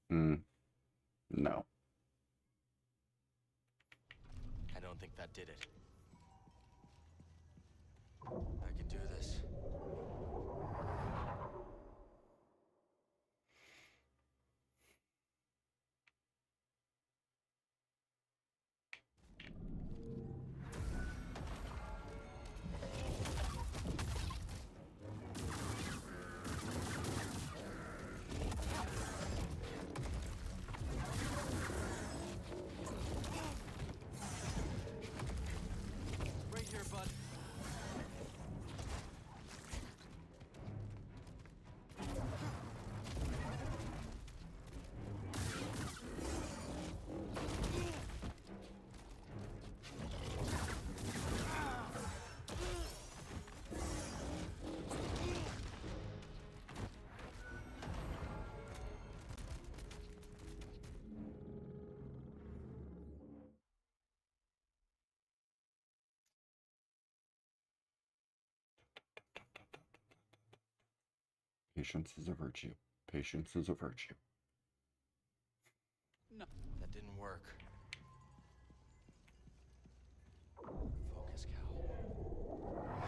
Mm, no. I don't think that did it. I can do this. Right here, bud. Patience is a virtue. Patience is a virtue. No, that didn't work. Focus, Cal.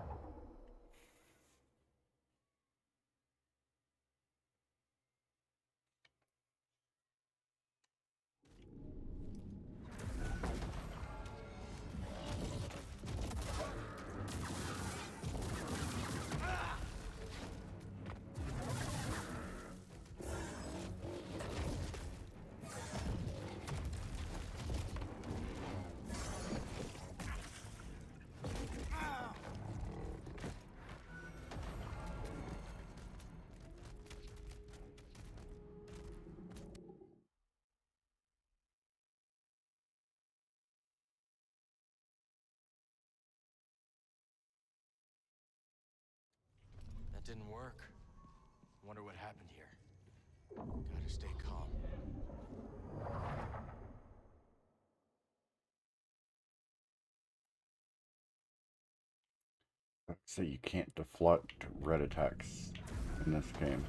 That didn't work. Wonder what happened here. Gotta stay calm. So you can't deflect red attacks in this game.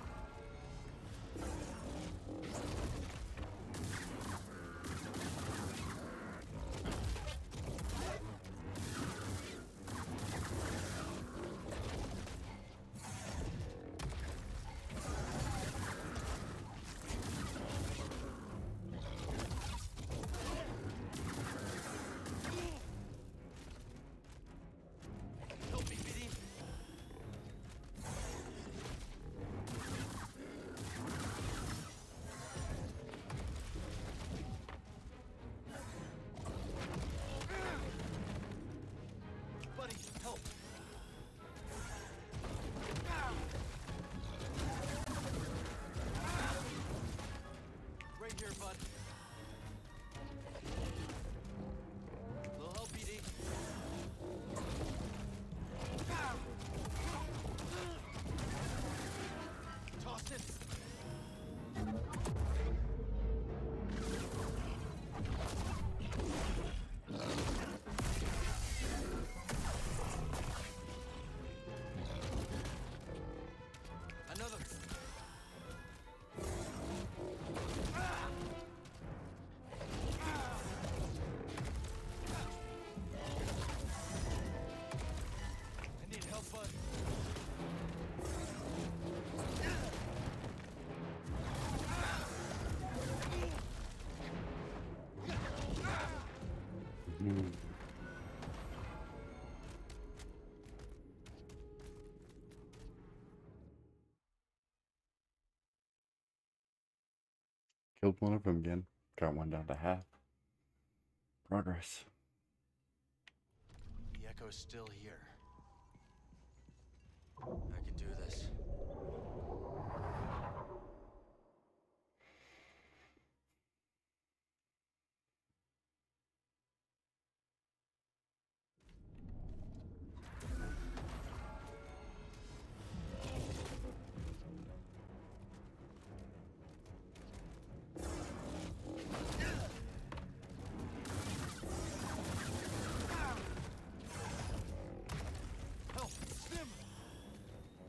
Help me, BD. Buddy, help. Right here, bud. Little help, BD. Toss it. Another. I need help, bud. Mm. Killed one of them again. Got one down to half. Progress. The echo's still here. I can do this. Help! Stim!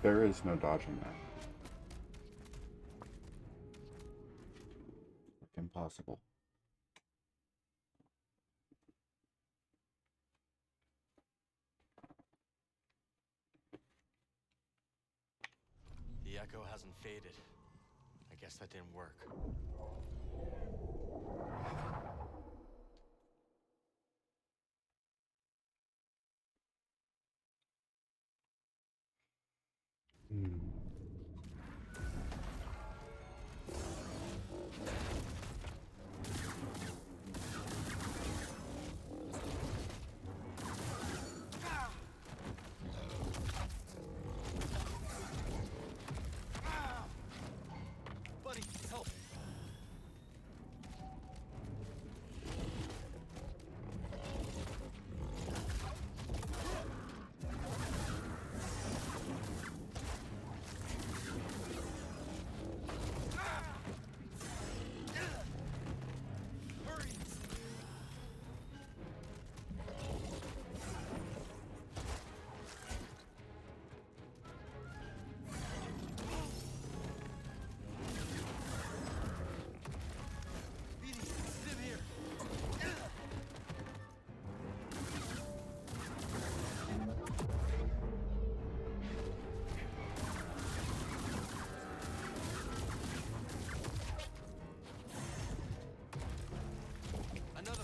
There is no dodging that. Impossible. The echo hasn't faded. I guess that didn't work. Buddy, help! Hurry! Beanie, Sim here! Another!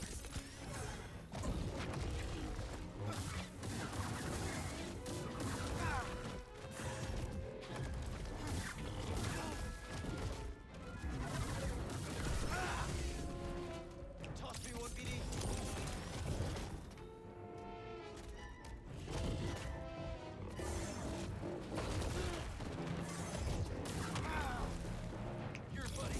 Toss me one, Beanie! Here, buddy!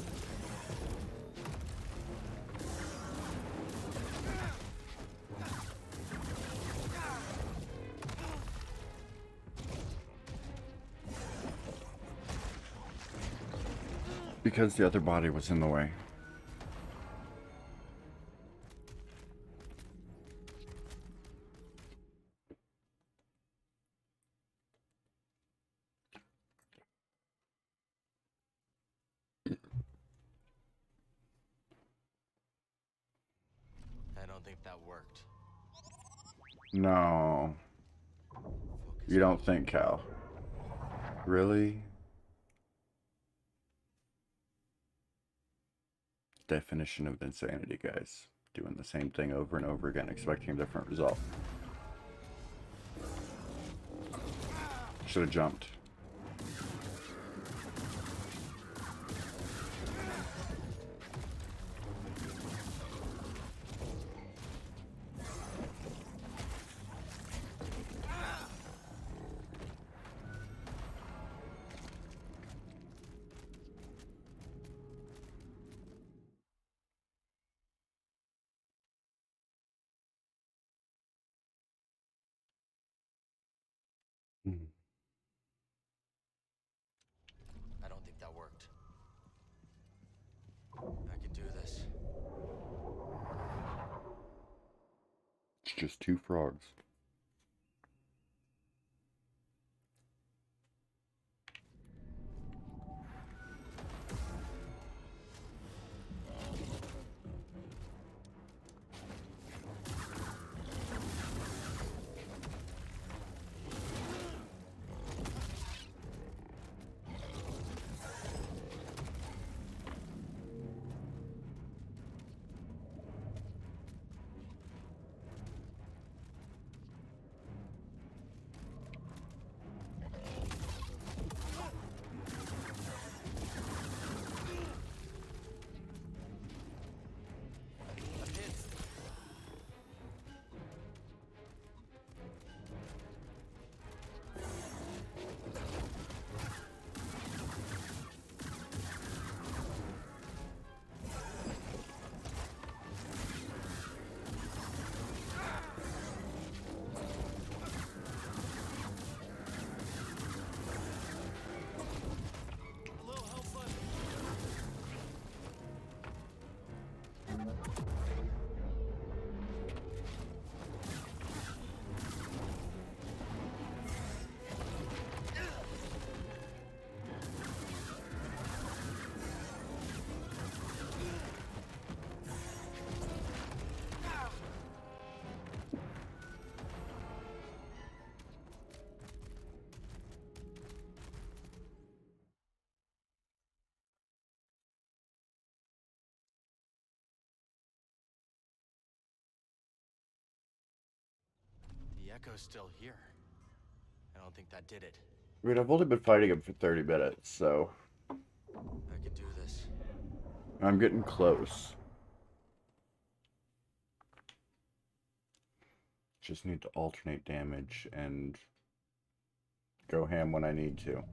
Because the other body was in the way. I don't think that worked. No. Focus. You don't think, Cal? Really? Definition of insanity, guys. Doing the same thing over and over again, expecting a different result. Should have jumped. I don't think that worked. I can do this. It's just two frogs. Echo's still here. I don't think that did it. I mean, I've only been fighting him for 30 minutes, so I could do this. I'm getting close. Just need to alternate damage and go ham when I need to.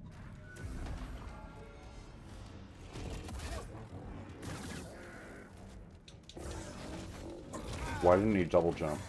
Why didn't he double jump?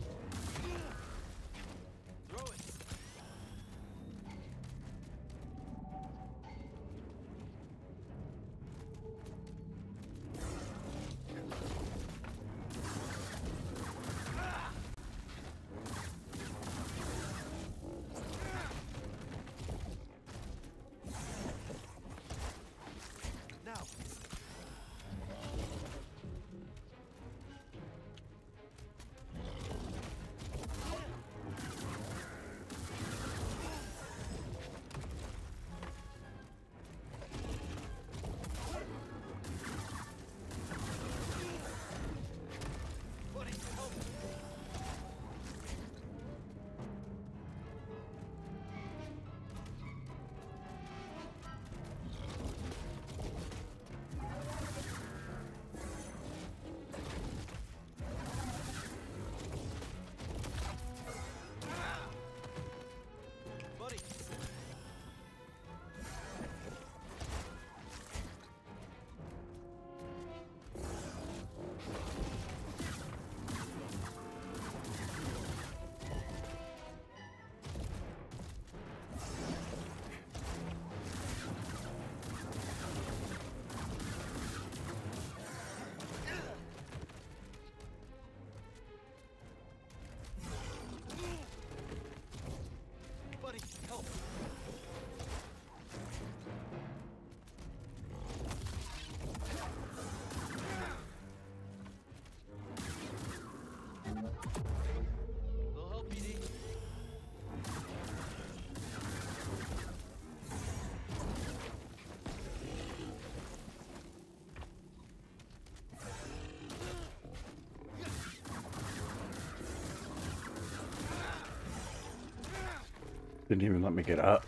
Didn't even let me get up.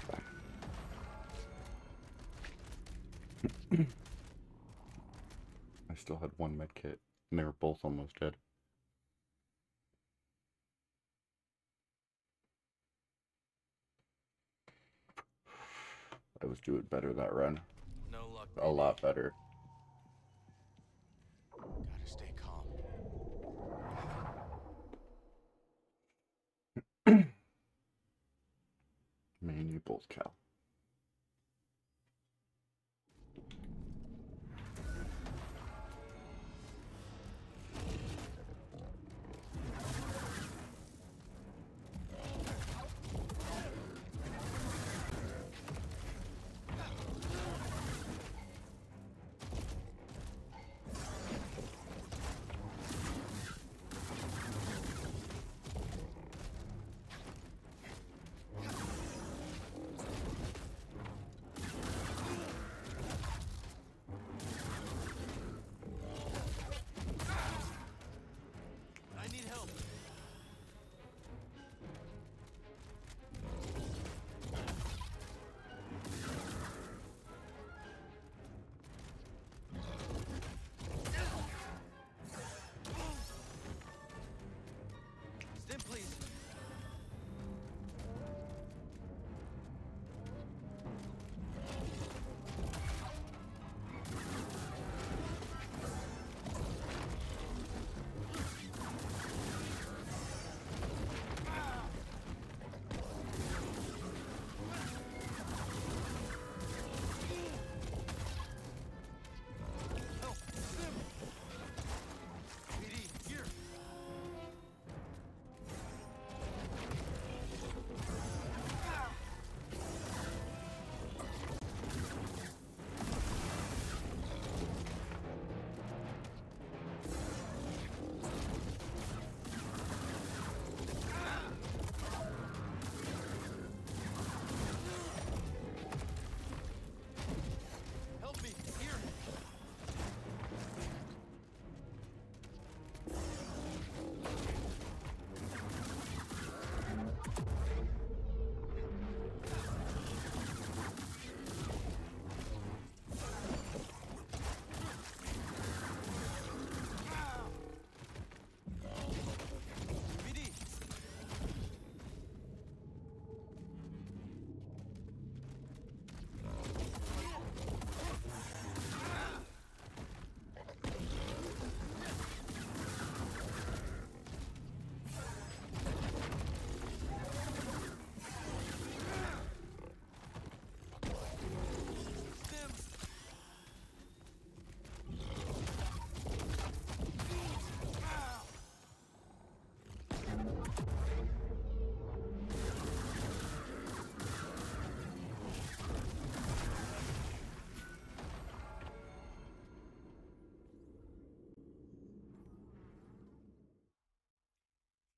I still had one med kit, and they were both almost dead. I was doing better that run. No luck. A lot better. Gotta stay calm. Me and you both, Cal.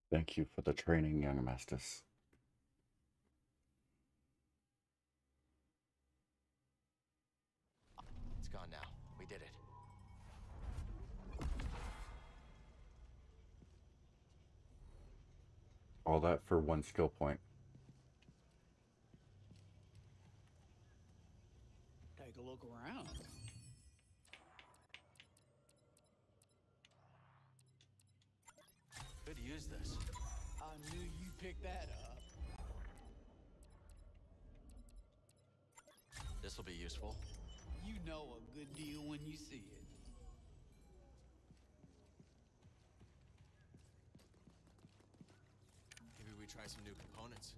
Thank you for the training, young masters. It's gone now. We did it. All that for one skill point. Take a look around. Could use this. I knew you'd pick that up. This will be useful. You know a good deal when you see it. Maybe we try some new components.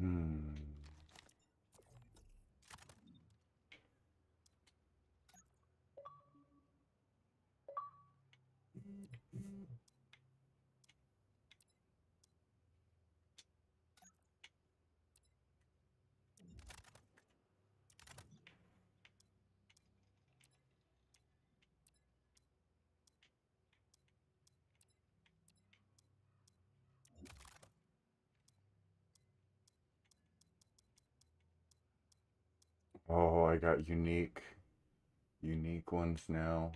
Oh, I got unique ones now.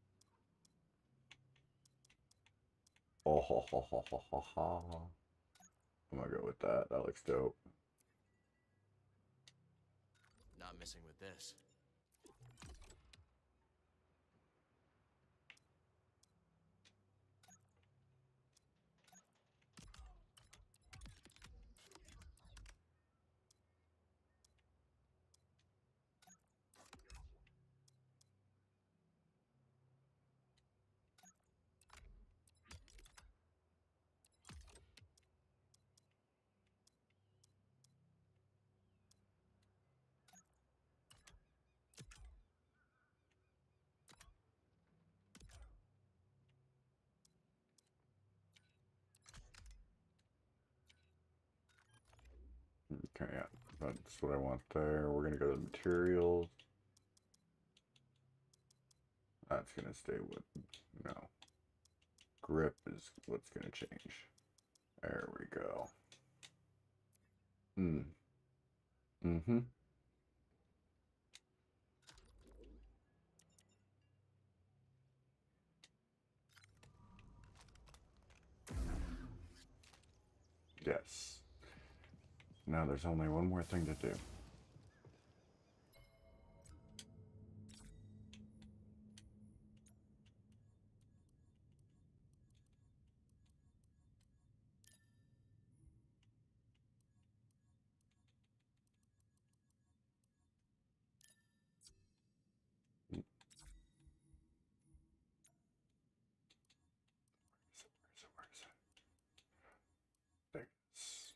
Oh, ha, ha, ha, ha, ha, ha. I'm gonna go with that. That looks dope. Not messing with this. Okay, yeah, that's what I want there. We're gonna go to materials. That's gonna stay with, no. Grip is what's gonna change. There we go. Mm-hmm. Yes. Now there's only one more thing to do. Where is it? There it is.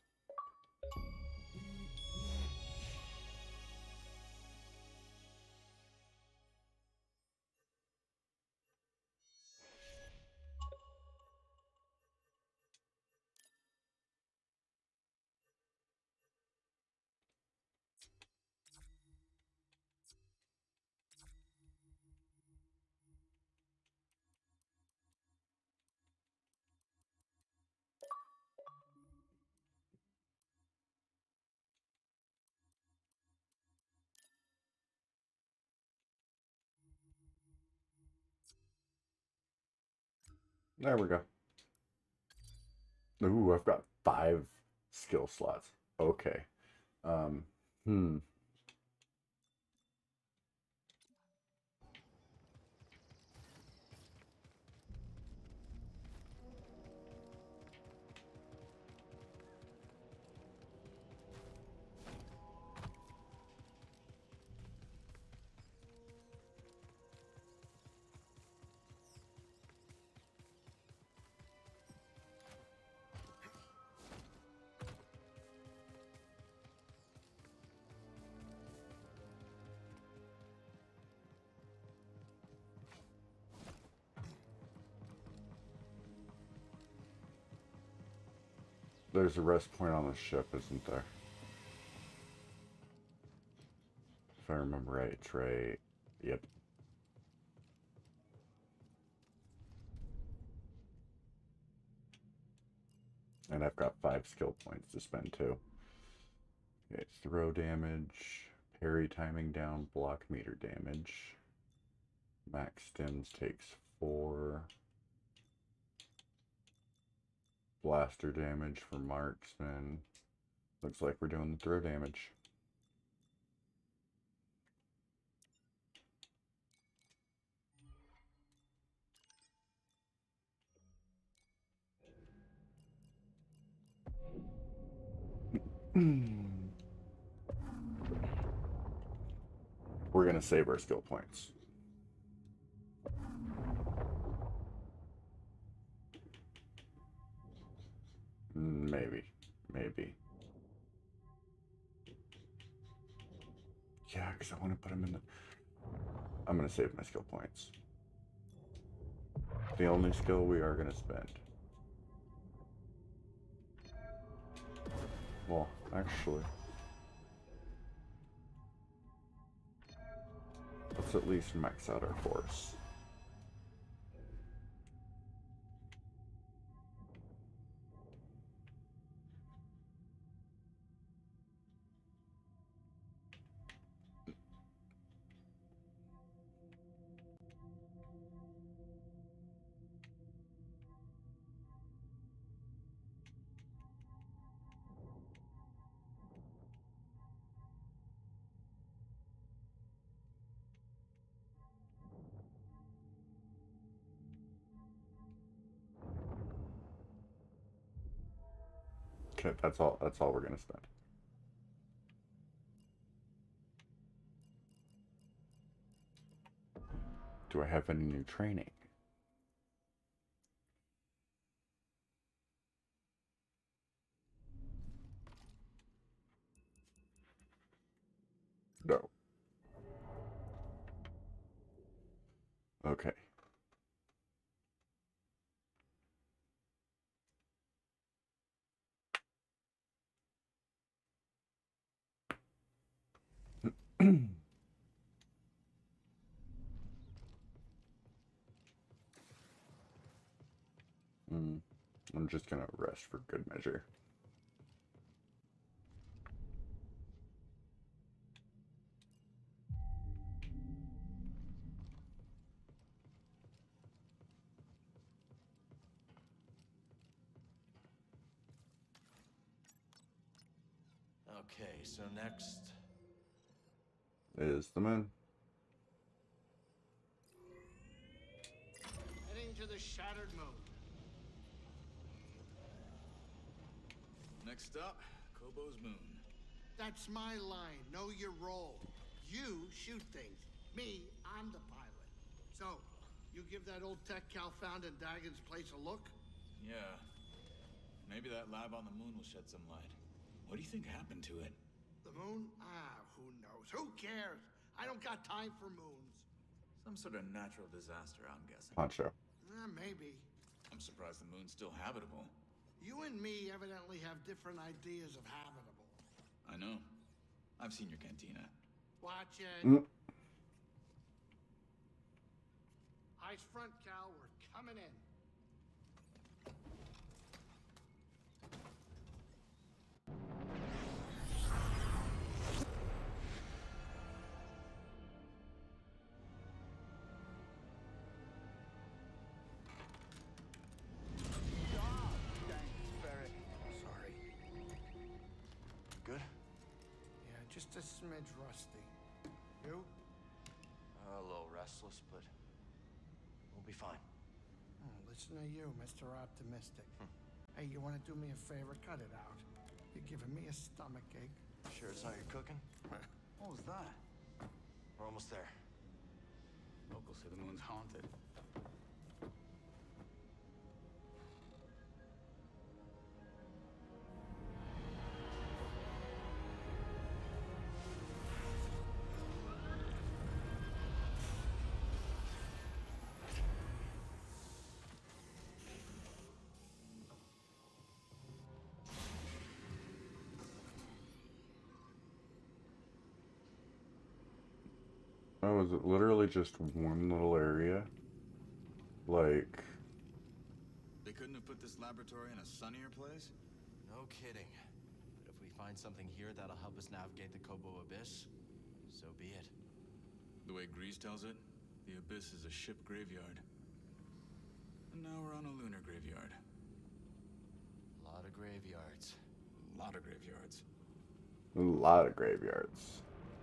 There we go. Ooh, I've got 5 skill slots. Okay. Um, hmm. There's a rest point on the ship, isn't there? If I remember right, it's right. Yep. And I've got 5 skill points to spend too. Okay, throw damage, parry timing down, block meter damage. Max stims takes 4. Blaster damage for marksman. Looks like we're doing the throw damage. We're gonna save our skill points. Maybe. Yeah, because I want to put them in the... I'm going to save my skill points. The only skill we are going to spend. Well, actually... let's at least max out our force. Okay, that's all we're gonna spend. Do I have any new training? No. Okay. I'm just gonna rest for good measure. Okay, so next... Is the moon. Heading to the Shattered Moon. Next stop, Kobo's Moon. That's my line. Know your role. You shoot things. Me, I'm the pilot. So, you give that old tech Cal found in Dagon's place a look? Yeah. Maybe that lab on the moon will shed some light. What do you think happened to it? The moon? Ah, who knows? Who cares? I don't got time for moons. Some sort of natural disaster, I'm guessing. Poncho. Maybe. I'm surprised the moon's still habitable. You and me evidently have different ideas of habitable. I know. I've seen your cantina. Watch it. Eyes front, Cal. We're coming in. Sorry. Good? Yeah, just a smidge rusty. You? A little restless, but we'll be fine. Oh, listen to you, Mr. Optimistic. Hey, you want to do me a favor? Cut it out. You're giving me a stomachache. Sure it's not your cooking? What was that? We're almost there. Locals say the moon's haunted. Oh, is it literally just one little area? Like... They couldn't have put this laboratory in a sunnier place? No kidding. But if we find something here that'll help us navigate the Kobo Abyss, so be it. The way Grease tells it, the Abyss is a ship graveyard. And now we're on a lunar graveyard. A lot of graveyards. A lot of graveyards. A lot of graveyards.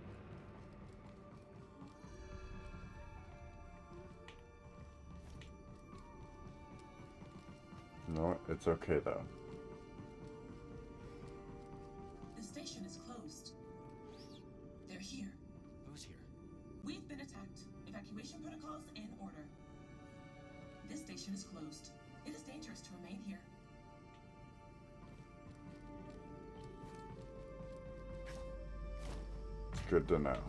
No, it's okay though. The station is closed. They're here. Who's here? We've been attacked. Evacuation protocols in order. This station is closed. It is dangerous to remain here. Good to know.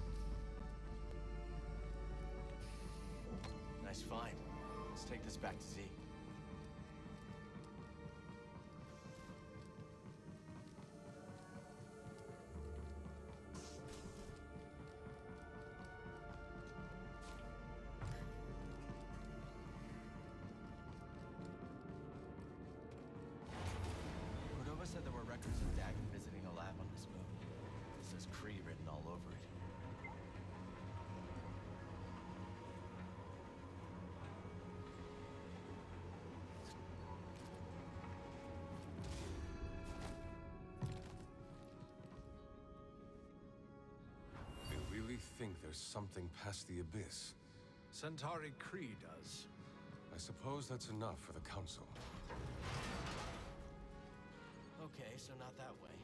Nice find. Let's take this back to Z. Cordova said there were records of Dagan visiting a lab on this moon. It says Kree written all over it. They really think there's something past the Abyss. Centauri Kree does. I suppose that's enough for the Council. Okay, so not that way.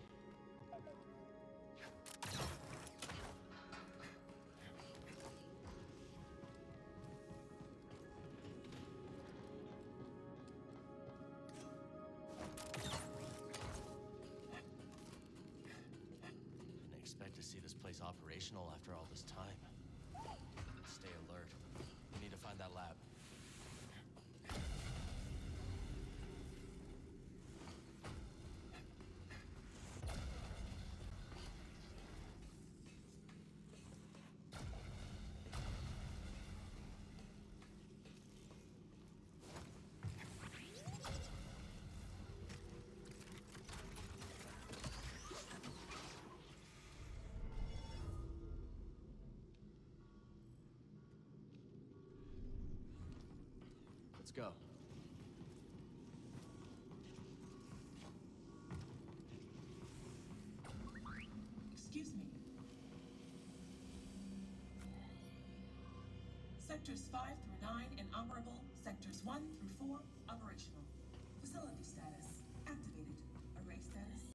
Didn't expect to see this place operational after all this time. Stay alert. We need to find that lab. Let's go. Excuse me. Sectors 5 through 9 inoperable. Sectors 1 through 4 operational.